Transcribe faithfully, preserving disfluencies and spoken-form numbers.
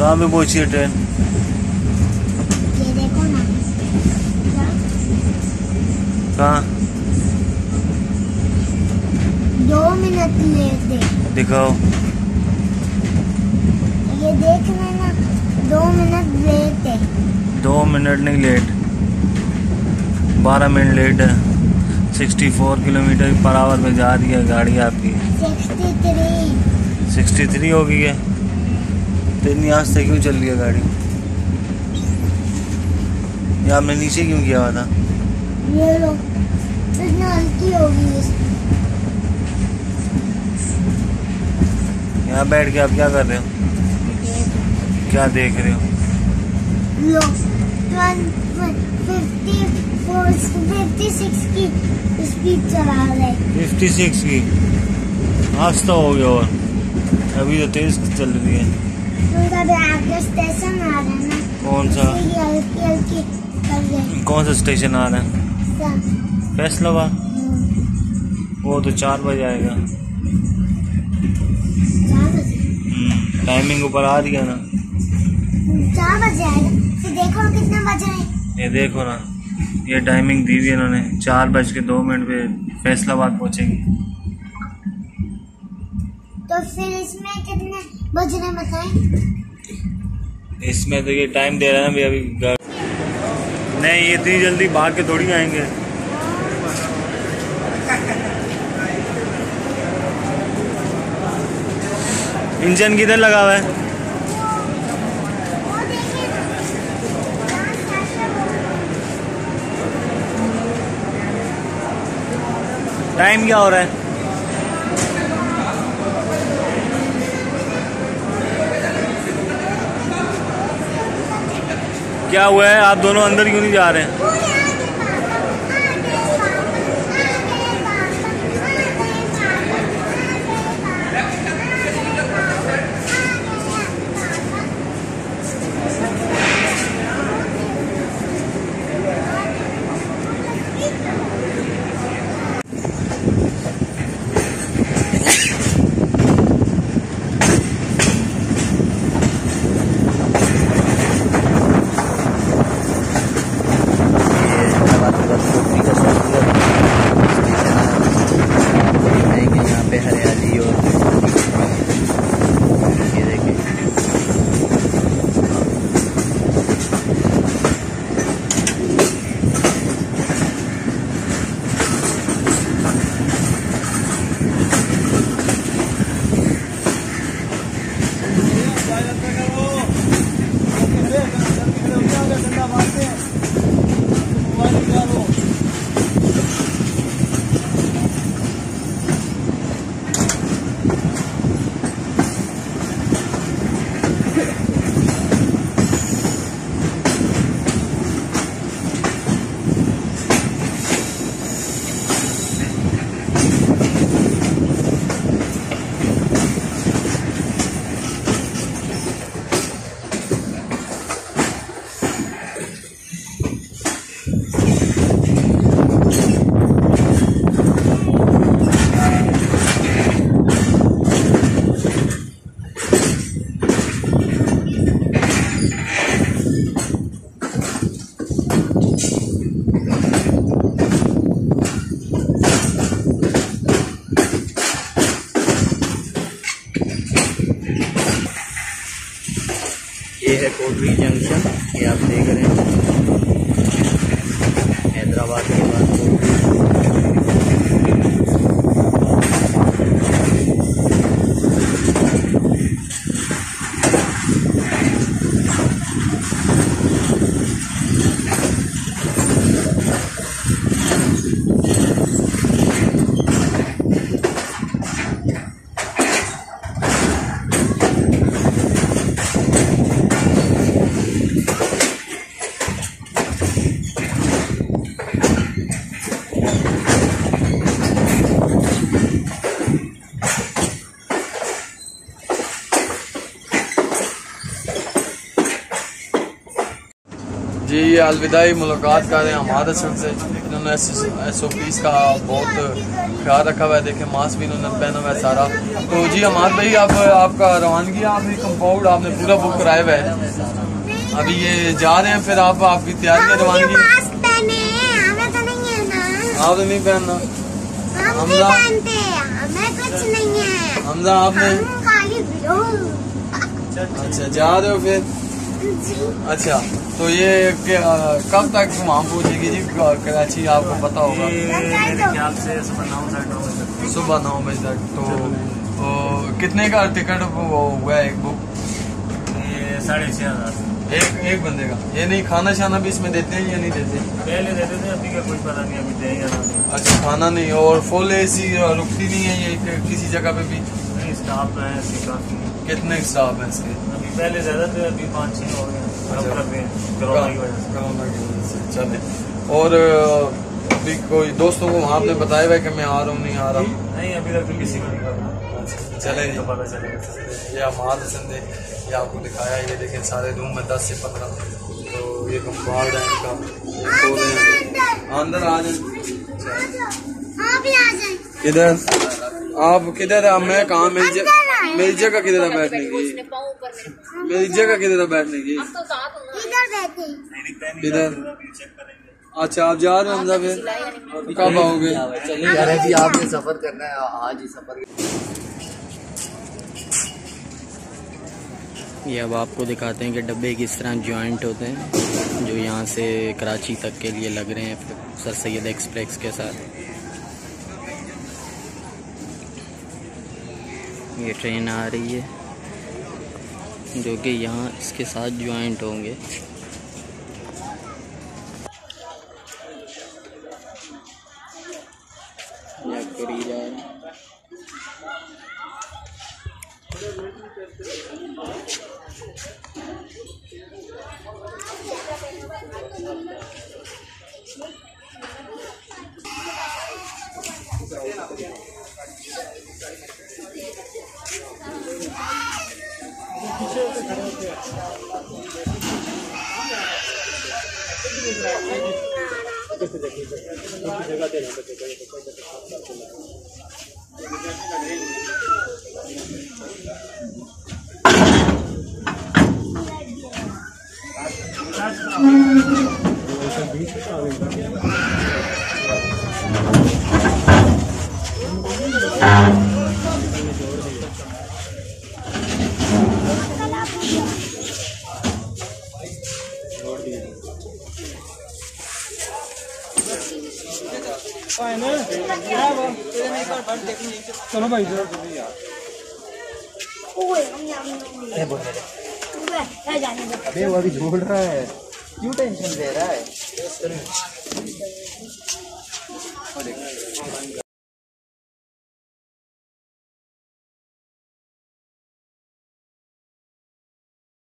कहाँ पे पहुंची है ट्रेन? ये देखो ना। कहाँ? दो मिनट लेट है। दिखाओ। ये देख लेना, दो मिनट लेट है। दो मिनट नहीं लेट, बारह मिनट लेट है। Sixty four kilometre per hour में जा रही है गाड़ी आपकी। Sixty three. सिक्सटी थ्री हो गई है तो इतनी आस्ते से क्यों चल रही है गाड़ी? ये आपने नीचे क्यों किया हुआ था? ये लो, इतनी हल्की होगी। यहाँ बैठ के आप क्या कर रहे हो? क्या देख रहे हो? लो, फिफ्टी फोर फिफ्टी सिक्स की स्पीड चला रहे। फिफ्टी सिक्स की आस्ता हो गया और अभी तो तेज चल रही है। आगे स्टेशन आ रहा है ना। कौन सा? हल्की हल्की कर रहे। कौन सा स्टेशन आ रहा है? फैसलाबाद। वो तो चार बजे आएगा। चार बजे टाइमिंग ऊपर आ रही है ना। चार बजे आएगा। फिर देखो कितने बज रहे हैं। ये देखो ना, ये टाइमिंग दी हुई है इन्होंने, चार बज के दो मिनट पे फैसलाबाद पहुंचेगी। तो फिर इसमें कितने बज रहे बताएं? इसमें तो ये टाइम दे रहा है ना भैया अभी। नहीं, ये इतनी जल्दी भाग के थोड़ी आएंगे। इंजन किधर लगा हुआ है? टाइम क्या हो रहा है? क्या हुआ है? आप दोनों अंदर क्यों नहीं जा रहे हैं? ये है कोटरी जंक्शन, ये आप देख रहे हैं हैदराबाद के बाद ये अलविदाई मुलाकात कर रहे हैं हमारे सर से। इन्होंने एस ओ पीज़ का बहुत ख्याल रखा हुआ है। देखें मास्क भी इन्होंने पहना हुआ है सारा। तो जी हमारे भाई आप आपका रवानगी आपने कंपाउंड आपने पूरा बुक कराया हुआ है, अभी ये जा रहे हैं, फिर आप आपकी तैयारी है रवानगी? मास्क पहने हमें तो नहीं है ना। आप तो नहीं पहनना? हम नहीं पहनते, हमें कुछ नहीं है। हमजा आपने? हम खाली बिलोंग। अच्छा जा रहे हो फिर? अच्छा तो ये कब तक वहाँ पहुँचेगी जी कराची, आपको पता होगा? मेरे ख्याल से सुबह नौ साढ़े नौ बजे तक। सुबह नौ बजे तक। तो, तो कितने का टिकट हुआ है एक बुक? ये साढ़े छः हज़ार एक एक बंदे का। ये नहीं खाना शाना भी इसमें देते हैं या नहीं देते? पहले देते थे, अभी का कोई पता नहीं, अभी दे या ना दे। अच्छा खाना नहीं, और फुल ए सी रुकती नहीं है ये किसी जगह पे भी? नहीं स्टाफ है ऐसी काफी। कितने स्टाफ हैं इसके? अभी पहले ज्यादा थे, अभी पाँच छः हो गए। कोरोना की वजह से। कोरोना की वजह से चले। और अभी कोई दोस्तों को वहाँ आपने बताया हुआ है कि मैं आ रहा हूँ नहीं आ रहा हूँ? नहीं अभी तक तो किसी को नहीं पता। चले तो पता चलेगा। ये हमारे संदे ये आपको दिखाया, ये देखें सारे रूम में दस से पंद्रह। तो ये कंपाउंड है इनका, सो रहे हैं। अंदर आ जाए। आप भी आ जाए। किधर आप किधर है? मैं कहाँ? मेरी जगह मेरी जगह किधर है बैठने की? मेरी जगह किधर है बैठने की? इधर बैठे। किधर? अच्छा आप जा रहे हो हमजा, फिर कब आओगे? चलिए जी आपने सफर करना है, आज ही सफर। ये अब आपको दिखाते हैं कि डब्बे किस तरह जॉइंट होते हैं, जो यहाँ से कराची तक के लिए लग रहे हैं सर सैयद एक्सप्रेस के साथ। ये ट्रेन आ रही है जो कि यहाँ इसके साथ जॉइंट होंगे। ये करी जा रहा है। चलो भाई अबे वो अभी झूल रहा है, क्यों टेंशन ले रहा है?